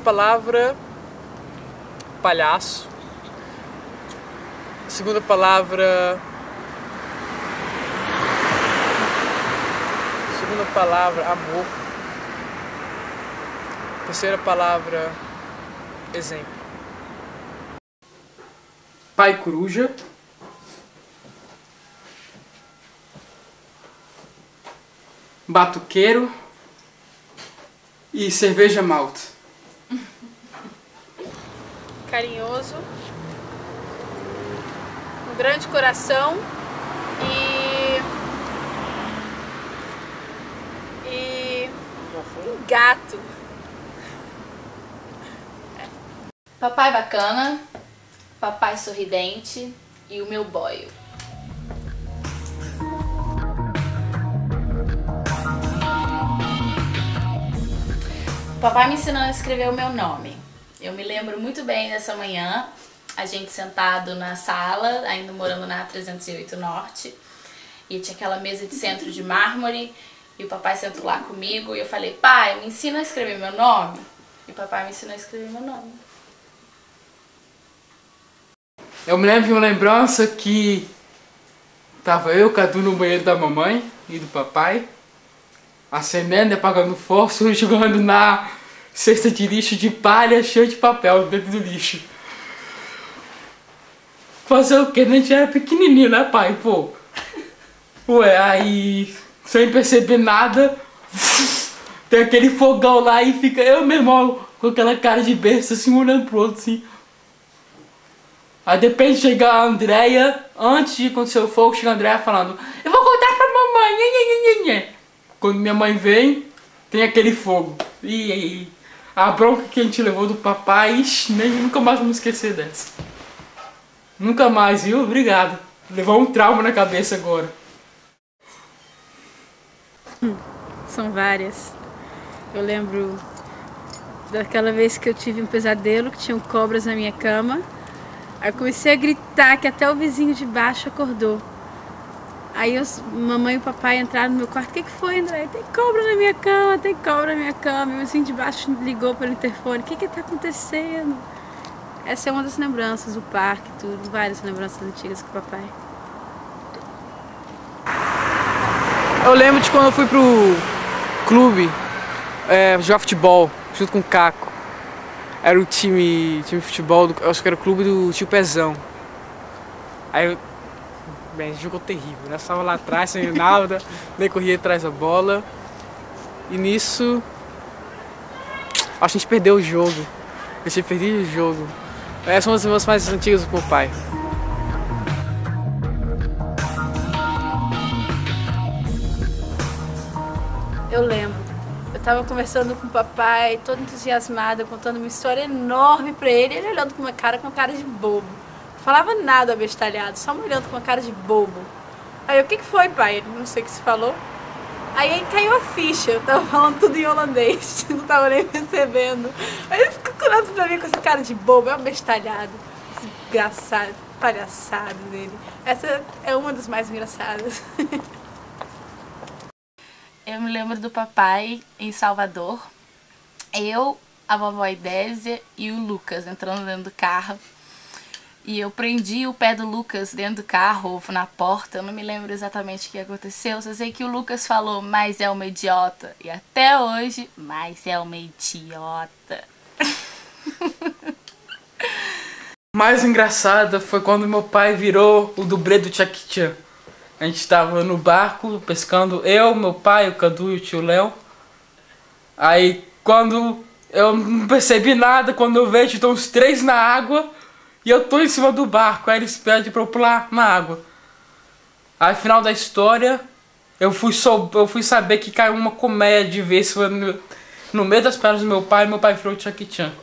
palavra, palhaço. Segunda palavra... Segunda palavra, amor. Terceira palavra, exemplo. Pai coruja. Batuqueiro. E cerveja malta. Carinhoso. Um grande coração. E um gato. Papai bacana, papai sorridente e o meu boio. Papai me ensinou a escrever o meu nome. Eu me lembro muito bem dessa manhã, a gente sentado na sala, ainda morando na 308 Norte, e tinha aquela mesa de centro de mármore, e o papai sentou lá comigo e eu falei: pai, me ensina a escrever meu nome? E o papai me ensinou a escrever meu nome. Eu me lembro de uma lembrança que tava eu, Cadu, no banheiro da mamãe e do papai, acendendo e apagando fósforo, jogando na cesta de lixo de palha cheia de papel dentro do lixo. Fazer o que? A gente era pequenininho, né, pai? Pô. Ué, aí, sem perceber nada, tem aquele fogão lá e fica eu mesmo com aquela cara de besta, assim, olhando pro outro, assim. Aí de repente chega a Andréia, antes de acontecer o fogo, chega a Andréia falando: eu vou contar pra mamãe, nhê, nhê, nhê. Quando minha mãe vem, tem aquele fogo. E a bronca que a gente levou do papai, ixi, nunca mais vamos esquecer dessa. Nunca mais, viu? Obrigado. Levou um trauma na cabeça agora. São várias. Eu lembro daquela vez que eu tive um pesadelo, que tinham cobras na minha cama. Aí eu comecei a gritar que até o vizinho de baixo acordou. Aí mamãe e o papai entraram no meu quarto. O que foi, André? Tem cobra na minha cama, tem cobra na minha cama. E o vizinho de baixo ligou pelo interfone. O que tá acontecendo? Essa é uma das lembranças do parque, tudo. Várias lembranças antigas com o papai. Eu lembro de quando eu fui pro clube jogar futebol, junto com o Caco. Era o time de futebol, eu acho que era o clube do tio Pezão. Aí, bem, jogou terrível, né? Eu estava lá atrás, sem nada, nem corria atrás da bola. E nisso, a gente perdeu o jogo. Eu tinha perdido o jogo. Essas são as lembranças mais antigas do meu pai. Eu lembro. Eu tava conversando com o papai, todo entusiasmado, contando uma história enorme pra ele, ele olhando com uma cara de bobo. Não falava nada abestalhado, só me olhando com uma cara de bobo. Aí eu: o que foi, pai? Ele: não sei o que você falou. Aí caiu a ficha, eu tava falando tudo em holandês, não tava nem percebendo. Aí ele ficou olhando pra mim com essa cara de bobo, é um bestalhado, esse engraçado, palhaçado dele. Essa é uma das mais engraçadas. Eu me lembro do papai em Salvador, eu, a vovó Idésia e o Lucas entrando dentro do carro. E eu prendi o pé do Lucas dentro do carro, na porta, eu não me lembro exatamente o que aconteceu, só sei que o Lucas falou: mas é uma idiota. E até hoje, mas é uma idiota. Mais engraçada foi quando meu pai virou o dublê do Jackie Chan. A gente tava no barco pescando, eu, meu pai, o Cadu e o tio Léo. Aí quando eu não percebi nada, quando eu vejo estão os três na água e eu tô em cima do barco. Aí eles pedem pra eu pular na água. Aí final da história, eu fui saber que caiu uma colmeia de vespa no meio das pernas do meu pai e meu pai virou o Jackie Chan.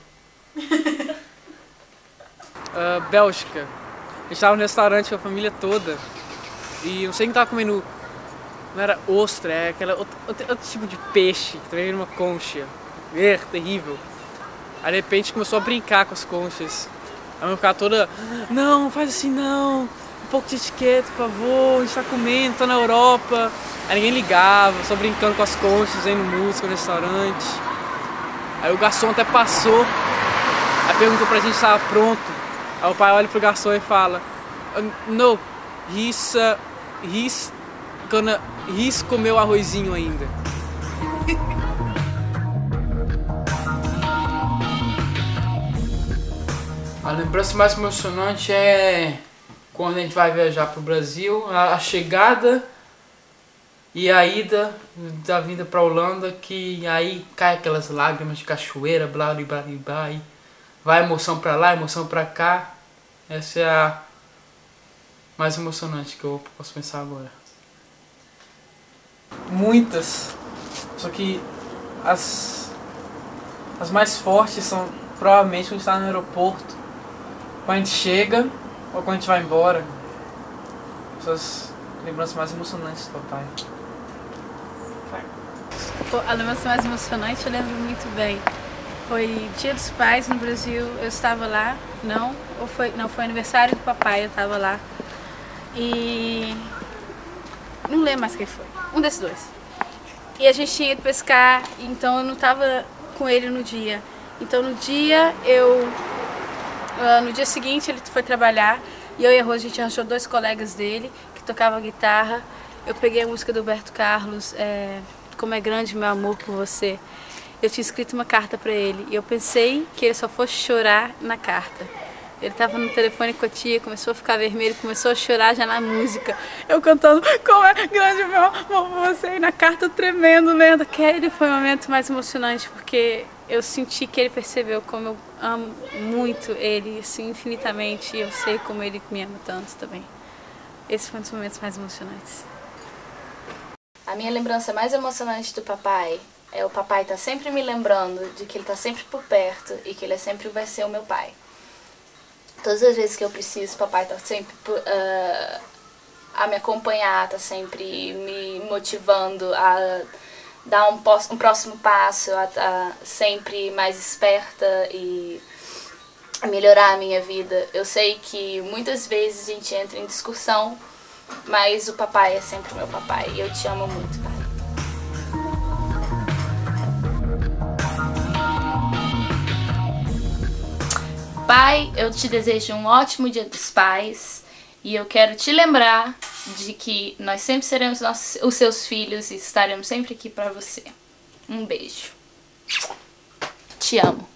Bélgica. A gente tava no restaurante com a família toda. E não sei quem tava comendo, não era ostra, é aquela outro tipo de peixe, que também era uma concha. Terrível. Aí de repente começou a brincar com as conchas. A mãe ficava toda: não, faz assim não, um pouco de etiqueta, por favor, a gente tá comendo, tá na Europa. Aí ninguém ligava, só brincando com as conchas, vendo música no restaurante. Aí o garçom até passou, aí perguntou pra gente se estava pronto. Aí o pai olha pro garçom e fala, no, he's comeu arrozinho ainda. A lembrança mais emocionante é quando a gente vai viajar pro Brasil, a chegada e a ida da vinda pra Holanda, que aí cai aquelas lágrimas de cachoeira, blá blá blá blá, e vai emoção pra lá, emoção pra cá. Essa é a mais emocionante que eu posso pensar agora. Muitas, só que as mais fortes são provavelmente quando a gente está no aeroporto, quando a gente chega ou quando a gente vai embora. Essas lembranças mais emocionantes do papai. A lembrança mais emocionante eu lembro muito bem. Foi Dia dos Pais no Brasil, eu estava lá, foi aniversário do papai, eu estava lá. E não lembro mais quem foi, um desses dois. E a gente tinha ido pescar, então eu não estava com ele no dia. Então no dia seguinte ele foi trabalhar e eu e a Rose, a gente arranjou 2 colegas dele que tocavam guitarra. Eu peguei a música do Roberto Carlos, Como é Grande Meu Amor por Você. Eu tinha escrito uma carta para ele e eu pensei que ele só fosse chorar na carta. Ele estava no telefone com a tia, começou a ficar vermelho, começou a chorar já na música. Eu cantando, como é grande meu amor por você, e na carta tremendo, lendo. Aquele foi o momento mais emocionante, porque eu senti que ele percebeu como eu amo muito ele, assim, infinitamente, e eu sei como ele me ama tanto também. Esse foi um dos momentos mais emocionantes. A minha lembrança mais emocionante do papai é o papai estar sempre me lembrando de que ele está sempre por perto e que ele sempre vai ser o meu pai. Todas as vezes que eu preciso, o papai está sempre a me acompanhar, está sempre me motivando a dar um próximo passo, a estar sempre mais esperta e a melhorar a minha vida. Eu sei que muitas vezes a gente entra em discussão, mas o papai é sempre o meu papai e eu te amo muito, pai. Pai, eu te desejo um ótimo Dia dos Pais e eu quero te lembrar de que nós sempre seremos os seus filhos e estaremos sempre aqui pra você. Um beijo. Te amo.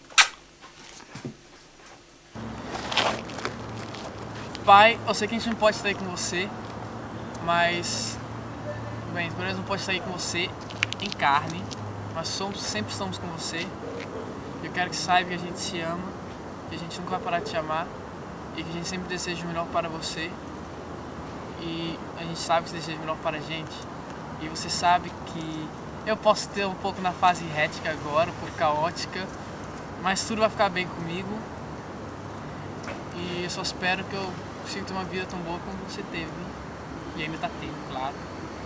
Pai, eu sei que a gente não pode estar aí com você, mas bem, pelo menos não pode estar aí com você em carne, mas sempre estamos com você. Eu quero que saiba que a gente se ama, que a gente nunca vai parar de te amar e que a gente sempre deseja o melhor para você. E a gente sabe que você deseja o melhor para a gente. E você sabe que eu posso ter um pouco na fase rética agora, um pouco caótica, mas tudo vai ficar bem comigo. E eu só espero que eu consiga ter uma vida tão boa como você teve. E ainda está tendo, claro.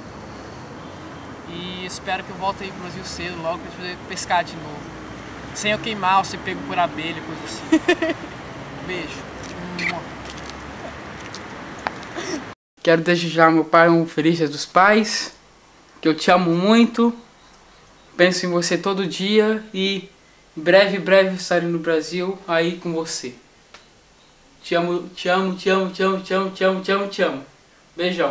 E espero que eu volte aí pro Brasil cedo, logo, pra gente poder pescar de novo. Sem eu queimar ou ser pego por abelha, coisa assim. Beijo. Quero desejar ao meu pai um feliz Dia dos Pais, que eu te amo muito, penso em você todo dia e breve estarei no Brasil aí com você. Te amo, te amo, te amo, te amo, te amo, te amo, te amo, te amo. Beijão.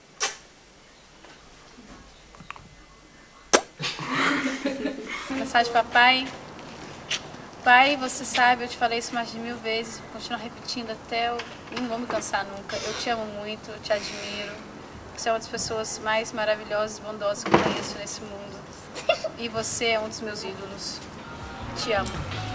Mensagem papai. Pai, você sabe, eu te falei isso mais de 1000 vezes, vou continuar repetindo até eu não vou me cansar nunca. Eu te amo muito, eu te admiro. Você é uma das pessoas mais maravilhosas e bondosas que eu conheço nesse mundo. E você é um dos meus ídolos. Te amo.